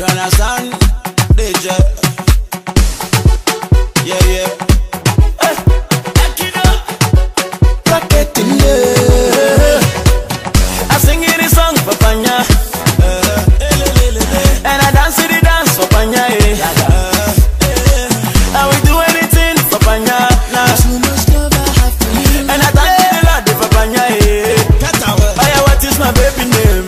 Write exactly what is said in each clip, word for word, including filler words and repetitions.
You understand? D J. Yeah, yeah. Hey, Rocket in there. I sing it this song for Panya. And I dance the dance for Panya. I will do anything for Panya. And I thank the Lord for Panya. Aya, what is my baby name?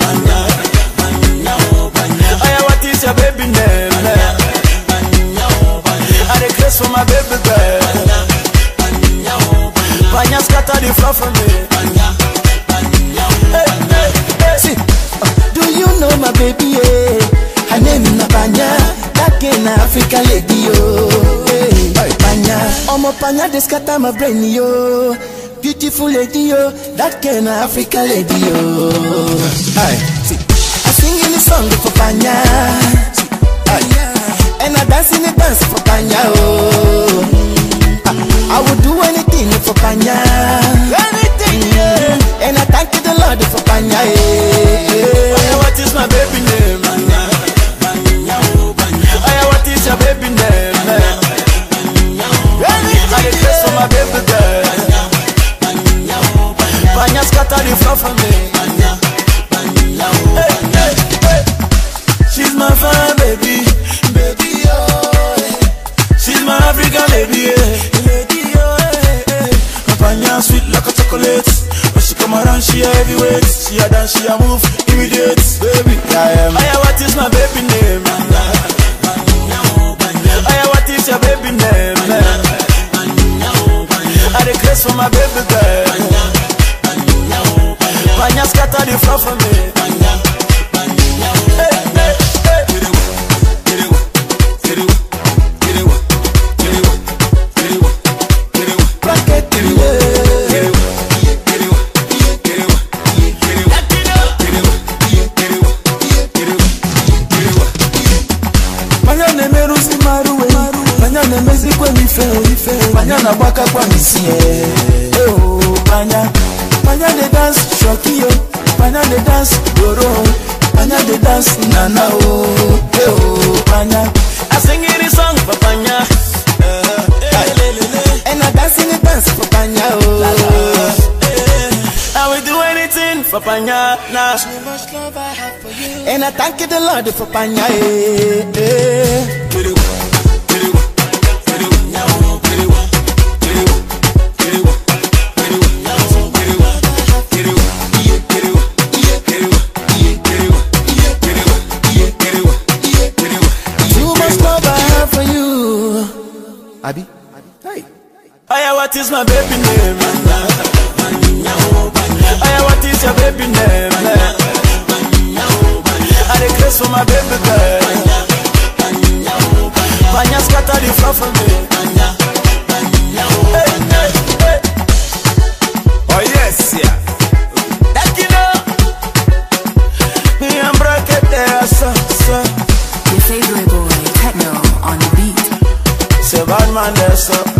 Aya, what is your baby name? I request for my baby girl. Panya scatter the floor for me. Hey, hey, hey. See, do you know my baby? Yeah? Her name is Panya, that in Africa lady yo. Hey, Panya, oh my Panya, they scatter my brain yo. Beautiful lady yo, that in Africa lady yo. Hey, see, I sing in the song for Panya, and I dance in the dance for Panya oh. I would do anything for Panya, anything yeah. And I thank the Lord for Panya yeah. What is my baby name? What is your baby name? I request for my baby girl. Panya scatter the floor for me. Hey, hey, hey. She's my fine baby, baby oh. She's my African lady, lady oh. Panya sweet like a chocolate. When she come around, she a heavyweight. She a dance, she a move, immediate, baby. I am. Aya, what is my baby name? Aya, what is your baby name? I request for my baby girl. Panya scatter the floor for me. Hey, hey, hey. Rocket in there. Panya ne merusi maruwe, Panya ne mezi kwe mife, Panya na baka kwa misie. Oh, Panya, Panya de dance shokiyo, Panya de dance doro, Panya de dance nana oh. Oh, Panya, I sing it song for Panya, and I dance in the dance for Panya oh. I will do anything for Panya now. And I thank the Lord for Panya eh, eh. Abi, hey. Aya, what is my baby name? Aya, what is your baby name? I request for my baby girl. Panya scatter the floor for me. Hey, hey, hey. Oh yes, yeah. That you know, me and Bracket there, so, so. Your favorite boy, Techno on the beat. Say bad man there, so.